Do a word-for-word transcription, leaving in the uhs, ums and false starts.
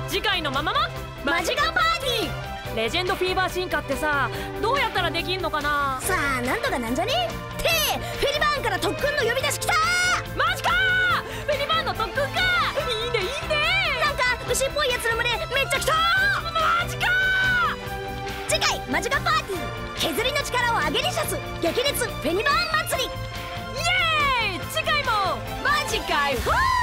次回のママママジカパーティーレジェンドフィーバー進化ってさ、どうやったらできんのかな。 ー。さあなんとかなんじゃねってフェリバーンから特訓の呼び出し来た。 マジかー、フェリバーンの特訓か。いいねいいね。 なんか牛っぽいやつの群れめっちゃ来た。 マジかー。次回マジカパーティー、削りの力を上げリシャス激烈フェリバーン祭り。 イエーイ。次回もマジかいフォー